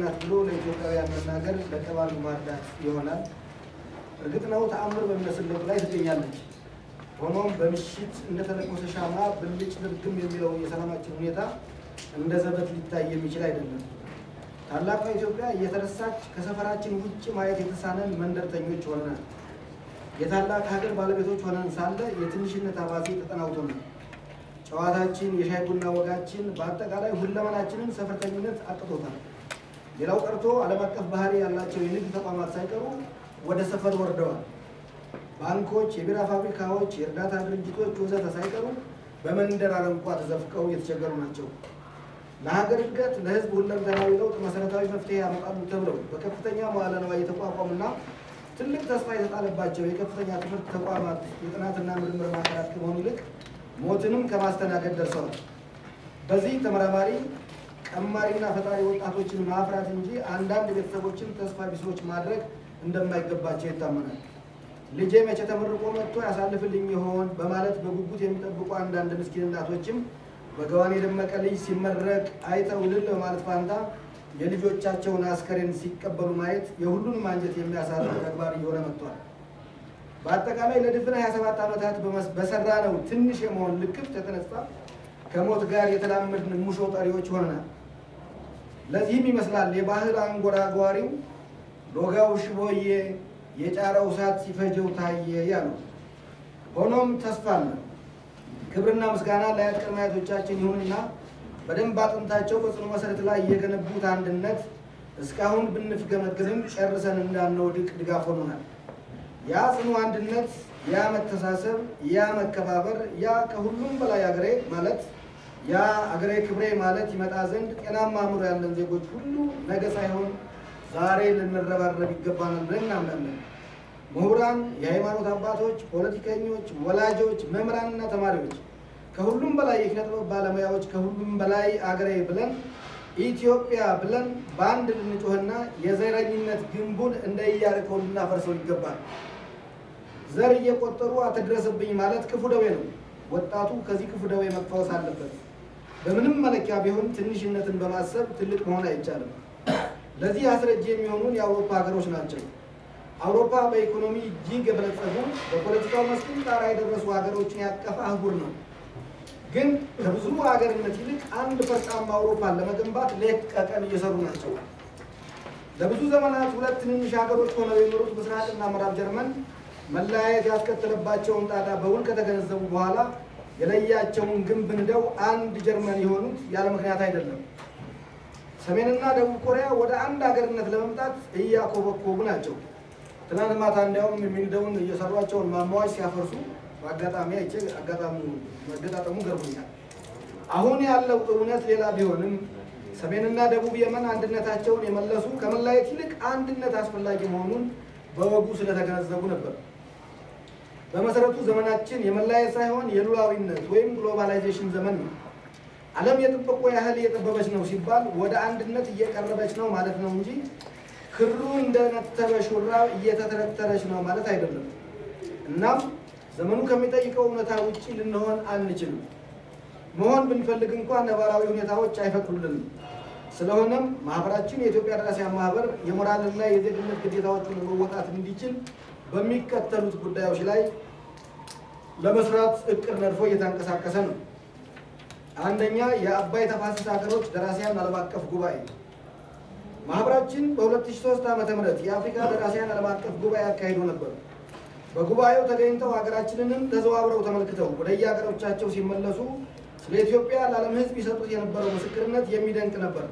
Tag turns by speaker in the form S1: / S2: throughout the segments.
S1: ናት ብሎ ለኢትዮጵያውያን መናገር ለተባሉ ማርዳት ይሆናል። እርግጥ ነው ተአምር በሚመስል ለውጥ ላይ ትገኛለች። ሆኖም በምሽት እንደተለኮሰ ሻማ ብልጭ ድርግም የሚለው የሰላማችን ሁኔታ እንደ ዘበት ሊታይ የሚችል አይደለም። ታላቋ ኢትዮጵያ እየተረሳች ከሰፈራችን ውጭ ማየት የተሳነን መንደርተኞች ሆነናል። የታላቅ ሀገር ባለቤቶች ሆነን ሳለ የትንሽነት አባዜ ተጠናውቶናል። ጨዋታችን፣ የሻይ ቡና ወጋችን፣ በአጠቃላይ ሁለመናችንን ሰፈርተኝነት አጥቶታል። ሌላው ቀርቶ ዓለም አቀፍ ባህሪ ያላቸው የንግድ ተቋማት ሳይቀሩ ወደ ሰፈር ወርደዋል። ባንኮች፣ የቢራ ፋብሪካዎች፣ የእርዳታ ድርጅቶች ወዘተ ሳይቀሩ በመንደር አረንቋ ተዘፍቀው የተቸገሩ ናቸው። ለሀገር እድገት፣ ለህዝብ ሁለንተናዊ ለውጥ መሰረታዊ መፍትሄ ያመጣሉ ተብለው በከፍተኛ መዋዕለ ንዋይ የተቋቋሙና ትልቅ ተስፋ የተጣለባቸው የከፍተኛ ትምህርት ተቋማት የጥናትና ምርምር ማዕከላት ከመሆኑ ይልቅ ሞትንም ከማስተናገድ ደርሰዋል። በዚህ ተመራማሪ ቀማሪና ፈጣሪ ወጣቶችን ማፍራት እንጂ አንዳንድ ቤተሰቦችን ተስፋ ቢሶች ማድረግ እንደማይገባቸው ይታመናል። ልጄ መቼ ተመርቆ መጥቶ ያሳልፍልኝ ይሆን በማለት በጉጉት የሚጠብቁ አንዳንድ ምስኪን እናቶችም በገዋን የደመቀ ልጅ ሲመረቅ አይተው እልል በማለት ፋንታ የልጆቻቸውን አስከሬን ሲቀበሉ ማየት የሁሉንም አንጀት የሚያሳርፍ ተግባር እየሆነ መጥቷል። በአጠቃላይ ለድፍን 27 ዓመታት በሰራነው ትንሽ የመሆን ልክፍት የተነሳ ከሞት ጋር የተላመድን ሙሾ ጠሪዎች ሆነናል። ለዚህም ይመስላል የባህል አንጎራጓሪው ሎጋው ሽቦዬ የጫረው እሳት ሲፈጀው ታየ ያለው። ሆኖም ተስፋ ነው። ክብርና ምስጋና ለአያት ቅድመ አያቶቻችን ይሁንና በደንብ አጥንታቸው በጽኑ መሰረት ላይ የገነቡት አንድነት እስካሁን ብንፍገመግንም ጨርሰን እንዳንወድቅ ድጋፍ ሆኖናል። ያ ጽኑ አንድነት፣ ያ መተሳሰብ፣ ያ መከባበር፣ ያ ከሁሉም በላይ አገሬ ማለት ያ አገሬ ክብሬ ማለት ይመጣ ዘንድ ጤናማ አእምሮ ያለን ዜጎች ሁሉ ነገ ሳይሆን ዛሬ ልንረባረብ ይገባናል ብለን እናምናለን። ምሁራን፣ የሃይማኖት አባቶች፣ ፖለቲከኞች፣ ወላጆች፣ መምህራንና ተማሪዎች ከሁሉም በላይ የኪነ ጥበብ ባለሙያዎች ከሁሉም በላይ አገሬ ብለን ኢትዮጵያ ብለን በአንድ ልንጮህና የዘረኝነት ግንቡን እንደ ኢያሪኮ ልናፈርሰው ይገባል። ዘር እየቆጠሩ አትድረስብኝ ማለት ክፉ ደዌ ነው። ወጣቱ ከዚህ ክፉ ደዌ መፈወስ አለበት። በምንም መለኪያ ቢሆን ትንሽነትን በማሰብ ትልቅ መሆን አይቻልም። ለዚህ አስረጅ የሚሆኑን የአውሮፓ ሀገሮች ናቸው። አውሮፓ በኢኮኖሚ እጅግ የበለጸጉ በፖለቲካው መስክ ጣራ የደረሱ ሀገሮችን ያቀፈ አህጉር ነው። ግን ከብዙ ሀገርነት ይልቅ አንድ ፈርጣማ አውሮፓን ለመገንባት ሌት ቀን እየሰሩ ናቸው። ለብዙ ዘመናት ሁለት ትንንሽ ሀገሮች ሆነው የኖሩት ምስራቅና ምዕራብ ጀርመን መለያየት ያስከተለባቸውን ጣጣ በውል ከተገነዘቡ በኋላ የለያቸውን ግንብ ንደው አንድ ጀርመን የሆኑት ያለ ምክንያት አይደለም። ሰሜንና ደቡብ ኮሪያ ወደ አንድ ሀገርነት ለመምጣት እያኮበኮቡ ናቸው። ትናንት ማታ እንዲያውም የሚንደውን እየሰሯቸውን ማማዎች ሲያፈርሱ በአጋጣሚ አይቼ አጋጣሚ መገጣጠሙ ገርሞኛል። አሁን ያለው እውነት ሌላ ቢሆንም ሰሜንና ደቡብ የመን አንድነታቸውን የመለሱ ከመለያየት ይልቅ አንድነት አስፈላጊ መሆኑን በወጉ ስለተገነዘቡ ነበር። በመሰረቱ ዘመናችን የመለያየት ሳይሆን የሉላዊነት ወይም ግሎባላይዜሽን ዘመን ነው። ዓለም የጥብቆ ያህል እየጠበበች ነው ሲባል ወደ አንድነት እየቀረበች ነው ማለት ነው እንጂ ክሩ እንደነተበ ሹራብ እየተተረተረች ነው ማለት አይደለም። እናም ዘመኑ ከሚጠይቀው እውነታ ውጪ ልንሆን አንችልም። መሆን ብንፈልግ እንኳን ነባራዊ ሁኔታዎች አይፈቅዱልንም። ስለሆነም ማህበራችን የኢትዮጵያ ደራሲያን ማህበር የሞራልና የዜግነት ግዴታዎቹን መወጣት እንዲችል በሚከተሉት ጉዳዮች ላይ ለመስራት እቅድ ነድፎ እየተንቀሳቀሰ ነው። አንደኛ፣ የአባይ ተፋሰስ ሀገሮች ደራሲያን ዓለም አቀፍ ጉባኤ። ማህበራችን በ2003 ዓ.ም የአፍሪካ ደራሲያን ዓለም አቀፍ ጉባኤ አካሂዶ ነበር። በጉባኤው ተገኝተው ሀገራችንንም ተዘዋውረው ተመልክተው ወደ የሀገሮቻቸው ሲመለሱ ስለ ኢትዮጵያ ለዓለም ሕዝብ ይሰጡት የነበረው ምስክርነት የሚደንቅ ነበር።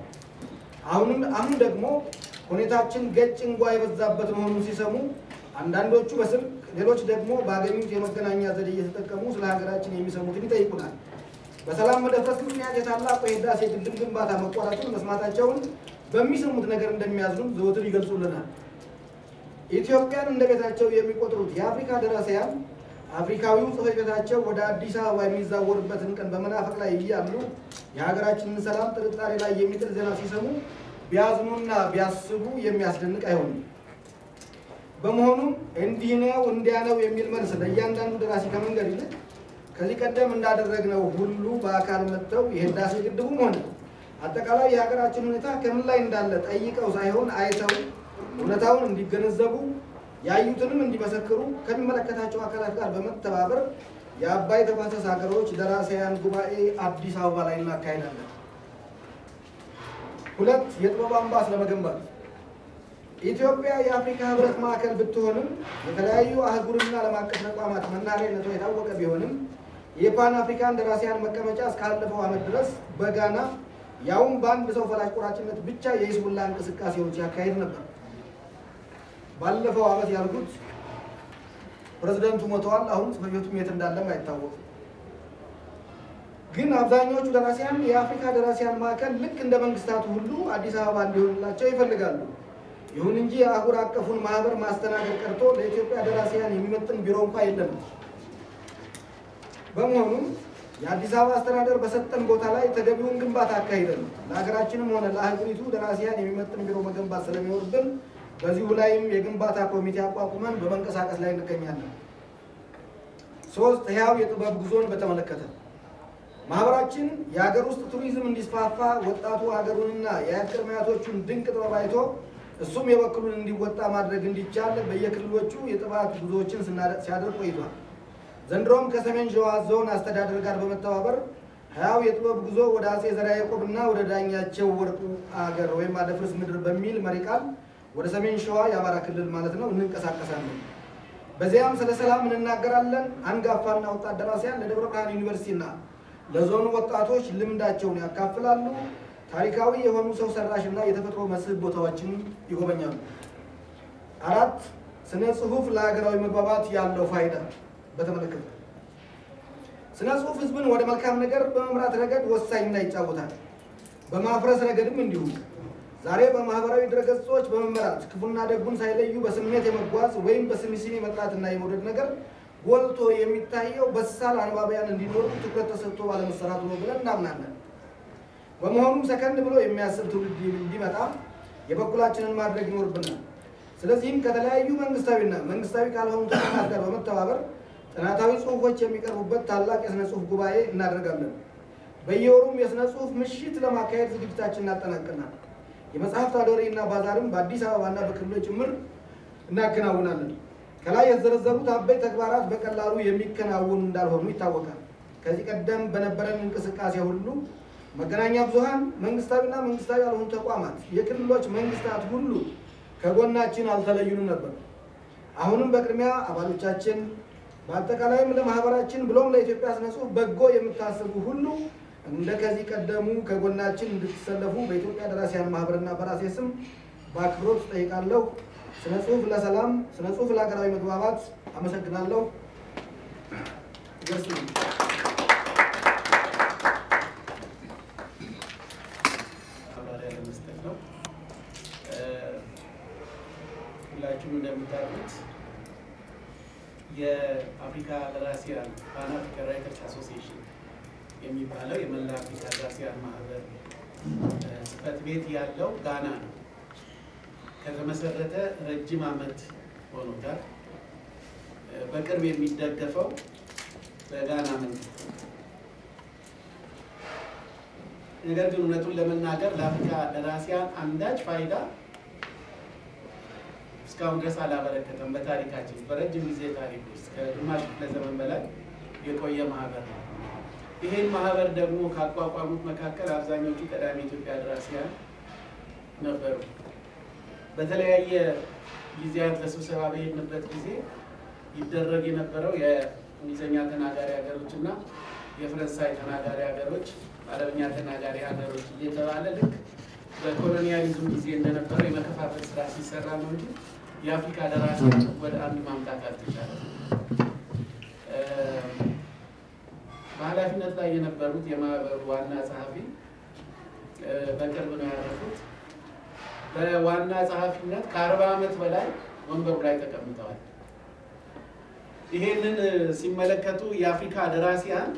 S1: አሁን ደግሞ ሁኔታችን ገጭ እንጓ የበዛበት መሆኑን ሲሰሙ አንዳንዶቹ በስልክ ሌሎች ደግሞ ባገኙት የመገናኛ ዘዴ እየተጠቀሙ ስለ ሀገራችን የሚሰሙትን ይጠይቁናል። በሰላም መደፍረስ ምክንያት የታላቁ የህዳሴ ግድብ ግንባታ መቋረጡን መስማታቸውን በሚሰሙት ነገር እንደሚያዝኑ ዘወትር ይገልጹልናል። ኢትዮጵያን እንደ ቤታቸው የሚቆጥሩት የአፍሪካ ደራሲያን አፍሪካዊው ጽሕፈት ቤታቸው ወደ አዲስ አበባ የሚዛወርበትን ቀን በመናፈቅ ላይ እያሉ የሀገራችንን ሰላም ጥርጣሬ ላይ የሚጥል ዜና ሲሰሙ ቢያዝኑና ቢያስቡ የሚያስደንቅ አይሆንም። በመሆኑም እንዲህ ነው እንዲያ ነው የሚል መልስ ለእያንዳንዱ ደራሲ ከመንገድ ይልቅ ከዚህ ቀደም እንዳደረግነው ሁሉ በአካል መጥተው የህዳሴ ግድቡም ሆነ አጠቃላይ የሀገራችን ሁኔታ ከምን ላይ እንዳለ ጠይቀው ሳይሆን አይተው እውነታውን እንዲገነዘቡ ያዩትንም እንዲመሰክሩ ከሚመለከታቸው አካላት ጋር በመተባበር የአባይ ተፋሰስ ሀገሮች ደራሲያን ጉባኤ አዲስ አበባ ላይ እናካሂዳለን። 2 የጥበብ አምባ ለመገንባት ኢትዮጵያ የአፍሪካ ህብረት ማዕከል ብትሆንም የተለያዩ አህጉርና ዓለም አቀፍ ተቋማት መናኸሪያነቷ የታወቀ ቢሆንም የፓን አፍሪካን ደራሲያን መቀመጫ እስካለፈው ዓመት ድረስ በጋና ያውም በአንድ ሰው ፈላጭ ቆራጭነት ብቻ የሂዝቡላ እንቅስቃሴዎች ያካሄድ ነበር። ባለፈው ዓመት ያልኩት ፕሬዝዳንቱ ሞተዋል። አሁን ጽሕፈት ቤቱም የት እንዳለም አይታወቅም። ግን አብዛኞቹ ደራሲያን የአፍሪካ ደራሲያን ማዕከል ልክ እንደ መንግስታቱ ሁሉ አዲስ አበባ እንዲሆንላቸው ይፈልጋሉ። ይሁን እንጂ የአህጉር አቀፉን ማህበር ማስተናገድ ቀርቶ ለኢትዮጵያ ደራሲያን የሚመጥን ቢሮ እንኳን የለም። በመሆኑም የአዲስ አበባ አስተዳደር በሰጠን ቦታ ላይ ተገቢውን ግንባታ አካሂደን ለሀገራችንም ሆነ ለአህጉሪቱ ደራሲያን የሚመጥን ቢሮ መገንባት ስለሚኖርብን በዚሁ ላይም የግንባታ ኮሚቴ አቋቁመን በመንቀሳቀስ ላይ እንገኛለን። 3 ህያው የጥበብ ጉዞን በተመለከተ ማህበራችን የሀገር ውስጥ ቱሪዝም እንዲስፋፋ ወጣቱ ሀገሩንና የአገር ማያቶቹን ድንቅ ጥበብ አይቶ እሱም የበኩሉን እንዲወጣ ማድረግ እንዲቻል በየክልሎቹ የጥበብ ጉዞዎችን ሲያደርግ ቆይቷል። ዘንድሮም ከሰሜን ሸዋ ዞን አስተዳደር ጋር በመተባበር ህያው የጥበብ ጉዞ ወደ አጼ ዘርዓ ያዕቆብና ወደ ዳኛቸው ወርቁ አገር ወይም አደፍርስ ምድር በሚል መሪ ቃል ወደ ሰሜን ሸዋ የአማራ ክልል ማለት ነው እንንቀሳቀሳለን። በዚያም ስለ ሰላም እንናገራለን። አንጋፋና ወጣት ደራሲያን ለደብረ ብርሃን ዩኒቨርሲቲና ለዞኑ ወጣቶች ልምዳቸውን ያካፍላሉ። ታሪካዊ የሆኑ ሰው ሰራሽና የተፈጥሮ መስህብ ቦታዎችን ይጎበኛሉ። 4 ስነ ጽሁፍ ለሀገራዊ መግባባት ያለው ፋይዳ በተመለከተ ስነ ጽሁፍ ህዝብን ወደ መልካም ነገር በመምራት ረገድ ወሳኝ ሚና ይጫወታል። በማፍረስ ረገድም እንዲሁ። ዛሬ በማህበራዊ ድረገጾች በመመራት ክፉና ደጉን ሳይለዩ በስሜት የመጓዝ ወይም በስሚስሚ መጥራትና የመውደድ ነገር ጎልቶ የሚታየው በሳል አንባቢያን እንዲኖሩ ትኩረት ተሰጥቶ ባለመሰራቱ ነው ብለን እናምናለን። በመሆኑም ሰከንድ ብሎ የሚያስብ ትውልድ እንዲመጣ የበኩላችንን ማድረግ ይኖርብናል። ስለዚህም ከተለያዩ መንግስታዊና መንግስታዊ ካልሆኑ ተቋማት ጋር በመተባበር ጥናታዊ ጽሁፎች የሚቀርቡበት ታላቅ የስነ ጽሁፍ ጉባኤ እናደርጋለን። በየወሩም የስነ ጽሁፍ ምሽት ለማካሄድ ዝግጅታችንን እናጠናቅናለን። የመጽሐፍት አውደ-ርዕይና ባዛርም በአዲስ አበባና በክልሎች ጭምር እናከናውናለን። ከላይ የተዘረዘሩት አበይ ተግባራት በቀላሉ የሚከናወኑ እንዳልሆኑ ይታወቃል። ከዚህ ቀደም በነበረን እንቅስቃሴ ሁሉ መገናኛ ብዙሃን፣ መንግስታዊና መንግስታዊ ያልሆኑ ተቋማት፣ የክልሎች መንግስታት ሁሉ ከጎናችን አልተለዩንም ነበር። አሁንም በቅድሚያ አባሎቻችን በአጠቃላይም ለማህበራችን ብሎም ለኢትዮጵያ ስነ ጽሁፍ በጎ የምታስቡ ሁሉ እንደ ከዚህ ቀደሙ ከጎናችን እንድትሰለፉ በኢትዮጵያ ደራሲያን ማህበርና በራሴ ስም በአክብሮት ጠይቃለሁ። ስነ ጽሁፍ ለሰላም፣ ስነ ጽሁፍ ለሀገራዊ መግባባት። አመሰግናለሁ።
S2: ሁላችሁም እንደምታውቁት የአፍሪካ ደራሲያን ፓን አፍሪካን ራይተርስ አሶሲዬሽን የሚባለው የመላ አፍሪካ ደራሲያን ማህበር ጽሕፈት ቤት ያለው ጋና ነው። ከተመሰረተ ረጅም ዓመት ሆኖታል። በቅርብ የሚደገፈው በጋና መንግስት። ነገር ግን እውነቱን ለመናገር ለአፍሪካ ደራሲያን አንዳች ፋይዳ እስካሁን ድረስ አላበረከተም። በታሪካችን በረጅም ጊዜ ታሪክ ውስጥ ከግማሽ ክፍለ ዘመን በላይ የቆየ ማህበር ነው። ይህን ማህበር ደግሞ ካቋቋሙት መካከል አብዛኞቹ ቀዳሚ ኢትዮጵያ ደራሲያን ነበሩ። በተለያየ ጊዜያት ለስብሰባ በሄድንበት ጊዜ ይደረግ የነበረው የእንግሊዝኛ ተናጋሪ ሀገሮች እና የፈረንሳይ ተናጋሪ ሀገሮች፣ አረብኛ ተናጋሪ ሀገሮች እየተባለ ልክ በኮሎኒያሊዝም ጊዜ እንደነበረው የመከፋፈል ስራ ሲሰራ ነው እንጂ የአፍሪካ ደራሲያን ወደ አንድ ማምጣት አልተቻለም። በኃላፊነት ላይ የነበሩት የማህበሩ ዋና ጸሐፊ በቅርብ ነው ያረፉት። በዋና ጸሐፊነት ከ40 ዓመት በላይ ወንበሩ ላይ ተቀምጠዋል። ይሄንን ሲመለከቱ የአፍሪካ ደራሲያን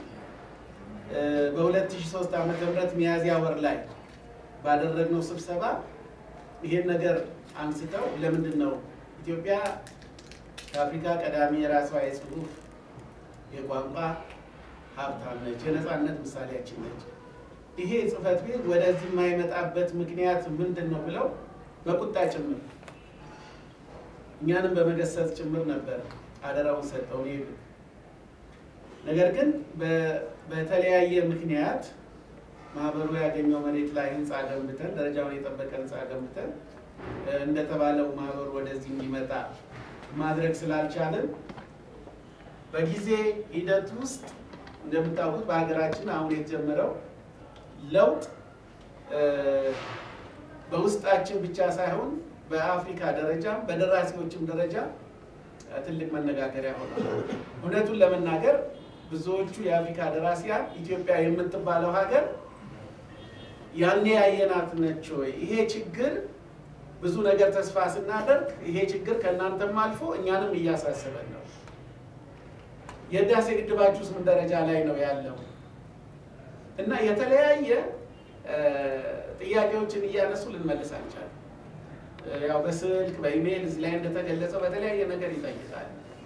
S2: በ2003 ዓ.ም ሚያዝያ ወር ላይ ባደረግነው ስብሰባ ይሄን ነገር አንስተው ለምንድን ነው ኢትዮጵያ ከአፍሪካ ቀዳሚ የራሷ የጽሁፍ የቋንቋ ሀብታም ነች፣ የነፃነት ምሳሌያችን ነች። ይሄ ጽፈት ቤት ወደዚህ የማይመጣበት ምክንያት ምንድነው ብለው በቁጣ ጭምር እኛንም በመገሰጽ ጭምር ነበር አደራውን ሰጠው ነው። ነገር ግን በተለያየ ምክንያት ማህበሩ ያገኘው መሬት ላይ ህንጻ ገንብተን ደረጃውን የጠበቀ ህንጻ ገንብተን እንደተባለው ማህበሩ ወደዚህ እንዲመጣ ማድረግ ስላልቻለን በጊዜ ሂደት ውስጥ እንደምታውቁት በአገራችን አሁን የተጀመረው ለውጥ በውስጣችን ብቻ ሳይሆን በአፍሪካ ደረጃ በደራሲዎችም ደረጃ ትልቅ መነጋገሪያ ሆኗል። እውነቱን ለመናገር ብዙዎቹ የአፍሪካ ደራሲያን ኢትዮጵያ የምትባለው ሀገር ያኔ ያየናት ነች ወይ? ይሄ ችግር ብዙ ነገር ተስፋ ስናደርግ ይሄ ችግር ከእናንተም አልፎ እኛንም እያሳሰበን ነው። የህዳሴ ግድባችሁስ ምን ደረጃ ላይ ነው ያለው? እና የተለያየ ጥያቄዎችን እያነሱ ልንመልስ አልቻለም። ያው በስልክ በኢሜል እዚህ ላይ እንደተገለጸው በተለያየ ነገር ይጠይቃል።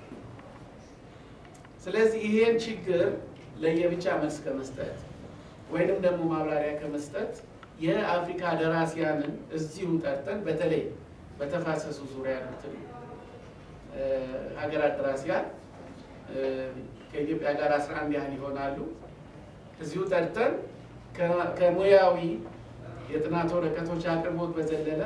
S2: ስለዚህ ይሄን ችግር ለየብቻ መልስ ከመስጠት ወይንም ደግሞ ማብራሪያ ከመስጠት የአፍሪካ ደራሲያንን እዚሁ ጠርተን በተለይ በተፋሰሱ ዙሪያ ያሉትን ሀገራት ደራሲያን ከኢትዮጵያ ጋር 11 ያህል ይሆናሉ እዚሁ ጠርተን ከሙያዊ የጥናት ወረቀቶች አቅርቦት በዘለለ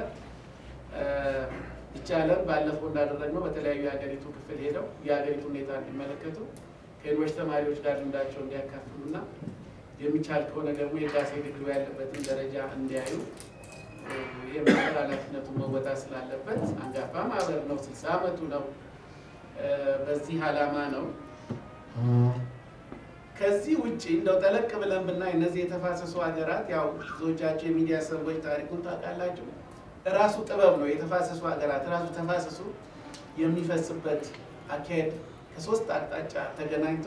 S2: ይቻላል ባለፈው እንዳደረግነው በተለያዩ የሀገሪቱ ክፍል ሄደው የሀገሪቱ ሁኔታ እንዲመለከቱ ከዩኒቨርሲቲ ተማሪዎች ጋር ልምዳቸውን እንዲያካፍሉና የሚቻል ከሆነ ደግሞ የህዳሴ ግድቡ ያለበትን ደረጃ እንዲያዩ የማህበር ኃላፊነቱን መወጣት ስላለበት አንጋፋ ማህበር ነው። 60 ዓመቱ ነው። በዚህ ዓላማ ነው። ከዚህ ውጪ እንደው ጠለቅ ብለን ብናይ እነዚህ የተፋሰሱ ሀገራት ያው ብዙዎቻችሁ የሚዲያ ሰዎች ታሪኩን ታውቃላችሁ። ራሱ ጥበብ ነው። የተፋሰሱ ሀገራት ራሱ ተፋሰሱ የሚፈስበት አካሄድ ከሶስት አቅጣጫ ተገናኝቶ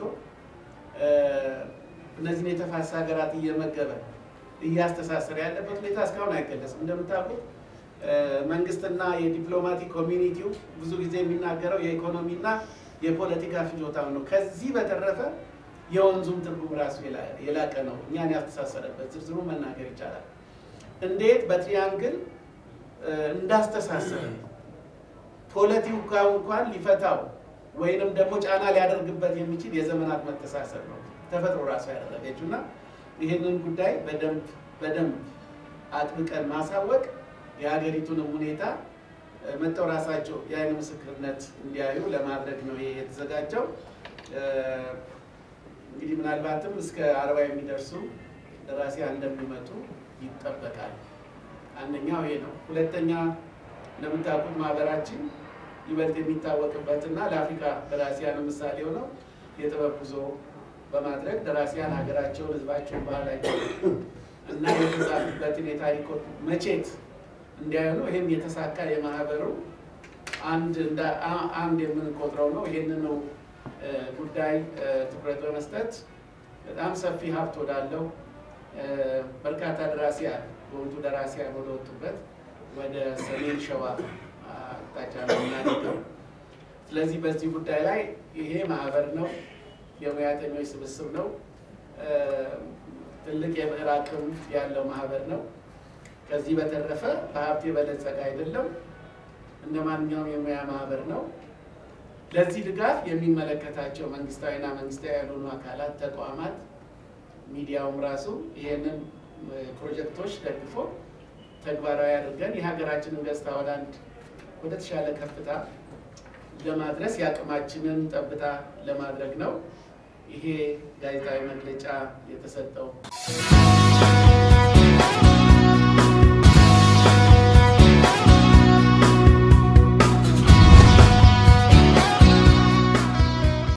S2: እነዚህ የተፋሰሱ ሀገራት እየመገበ እያስተሳሰረ ያለበት ሁኔታ እስካሁን አይገለጽም። እንደምታውቁት መንግስትና የዲፕሎማቲክ ኮሚኒቲው ብዙ ጊዜ የሚናገረው የኢኮኖሚና የፖለቲካ ፍጆታው ነው። ከዚህ በተረፈ የወንዙም ትርጉም ራሱ የላቀ ነው። እኛን ያስተሳሰረበት ዝርዝሩ መናገር ይቻላል። እንዴት በትሪያንግል እንዳስተሳሰረ ፖለቲካው እንኳን ሊፈታው ወይንም ደግሞ ጫና ሊያደርግበት የሚችል የዘመናት መተሳሰር ነው ተፈጥሮ ራሱ ያደረገችውና ይሄንን ጉዳይ በደንብ አጥብቀን ማሳወቅ የሀገሪቱንም ሁኔታ መጥተው ራሳቸው የዓይን ምስክርነት እንዲያዩ ለማድረግ ነው የተዘጋጀው። እንግዲህ ምናልባትም እስከ 40 የሚደርሱ ደራሲያን እንደሚመጡ ይጠበቃል። አንደኛው ይሄ ነው። ሁለተኛ እንደምታውቁት ማህበራችን ይበልጥ የሚታወቅበትና ለአፍሪካ ደራሲያን ምሳሌ ሆነው የጥበብ ጉዞ በማድረግ ደራሲያን ሀገራቸውን፣ ህዝባቸውን፣ ባህላቸውን እና የተጻፉበትን የታሪክ መቼት እንዲያዩ ነው። ይሄም የተሳካ የማህበሩ አንድ የምንቆጥረው ነው። ይሄንን ጉዳይ ትኩረት በመስጠት በጣም ሰፊ ሀብት ወዳለው በርካታ ደራሲያን በወንቱ ደራሲያን ወደወጡበት ወደ ሰሜን ሸዋ አቅጣጫ ነው የምናደርገው። ስለዚህ በዚህ ጉዳይ ላይ ይሄ ማህበር ነው፣ የሙያተኞች ስብስብ ነው፣ ትልቅ የብዕር አቅም ያለው ማህበር ነው። ከዚህ በተረፈ በሀብት የበለጸገ አይደለም፣ እንደ ማንኛውም የሙያ ማህበር ነው። ለዚህ ድጋፍ የሚመለከታቸው መንግስታዊና መንግስታዊ ያልሆኑ አካላት፣ ተቋማት፣ ሚዲያውም ራሱ ይሄንን ፕሮጀክቶች ደግፎ ተግባራዊ አድርገን የሀገራችንን ገጽታ ወደ ተሻለ ከፍታ ለማድረስ ያቅማችንን ጠብታ ለማድረግ ነው ይሄ ጋዜጣዊ መግለጫ የተሰጠው።